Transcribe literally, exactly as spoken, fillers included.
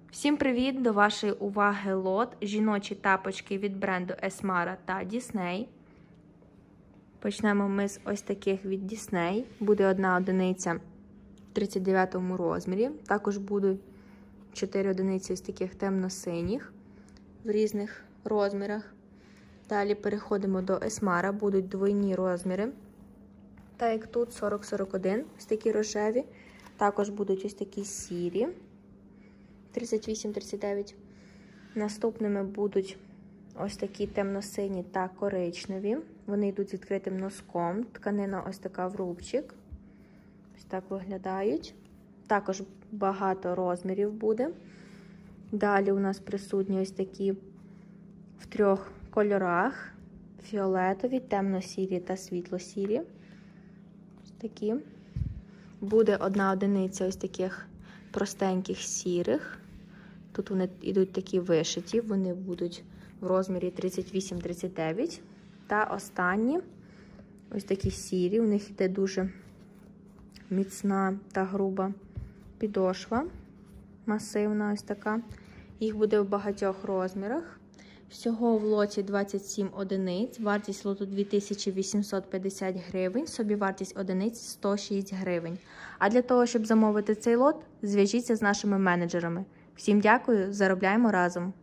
Всім привіт! До вашої уваги лот жіночі тапочки від бренду Esmara та Disney. Почнемо ми з ось таких від Disney. Буде одна одиниця в тридцять дев'ятому розмірі. Також будуть чотири одиниці з таких темно-синіх в різних розмірах. Далі переходимо до Esmara. Будуть двойні розміри. Так як тут сорок сорок один, ось такі рожеві. Також будуть ось такі сірі. тридцять вісім тридцять дев'ять. Наступними будуть ось такі темно-сині та коричневі. Вони йдуть з відкритим носком. Тканина ось така в рубчик. Ось так виглядають. Також багато розмірів буде. Далі у нас присутні ось такі в трьох кольорах. Фіолетові, темно-сірі та світло-сірі. Ось такі. Буде одна одиниця ось таких простеньких сірих. Тут вони йдуть такі вишиті, вони будуть в розмірі тридцять вісім тридцять дев'ять. Та останні ось такі сірі, у них йде дуже міцна та груба підошва, масивна ось така. Їх буде в багатьох розмірах. Всього в лоті двадцять сім одиниць, вартість лоту дві тисячі вісімсот п'ятдесят гривень, собівартість одиниць сто шість гривень. А для того, щоб замовити цей лот, зв'яжіться з нашими менеджерами. Всім дякую, заробляємо разом!